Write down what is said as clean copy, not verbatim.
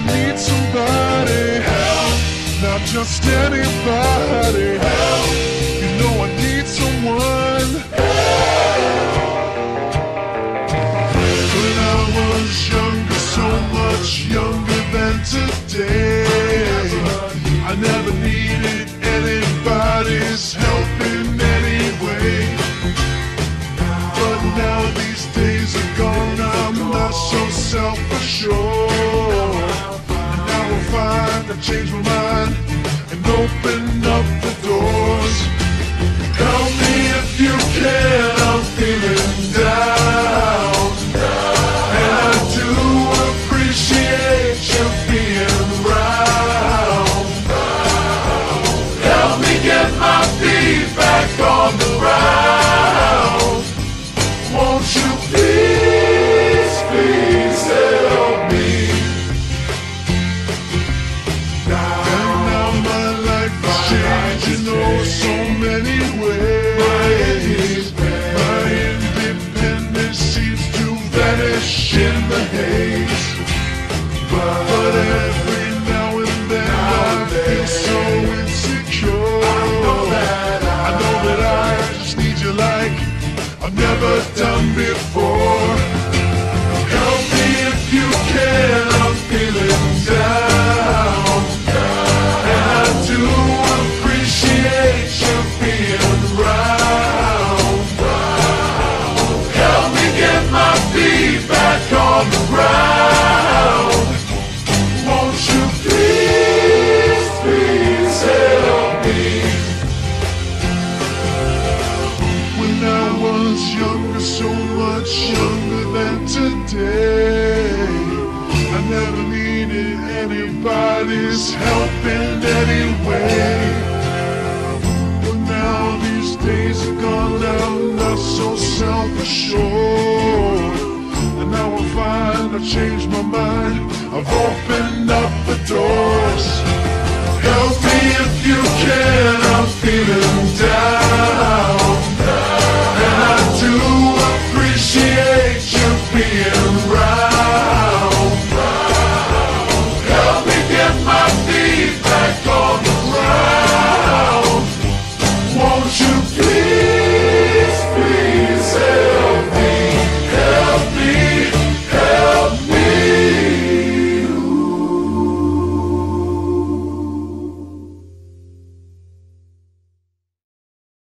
need somebody help, not just anybody help. You know I need someone help. When I was younger, so much younger than today, I never needed anybody's help in any way. But now these days are gone, I'm not so self-assured. And now I find I've changed my mind and opened up the doors. Help me if you can, I'm feeling down. And I do appreciate you being round. Help me get my feet back on the ground. Won't you please, please help me? Now my life is changing, oh, so many ways. My independence seems to vanish in the haze. But every now and then I feel so insecure. I know that I just need you like I've never done before. Help me if you can, I'm feeling down. And I do appreciate you being round. Help me get my feet back on the ground. Won't you please, please help me? When I was younger, so much younger than today, I never needed anybody's help in any way. But now these days are gone, I'm not so self-assured. And now I find I've changed my mind, I've opened up the doors. Help me if you can, I'm feeling down.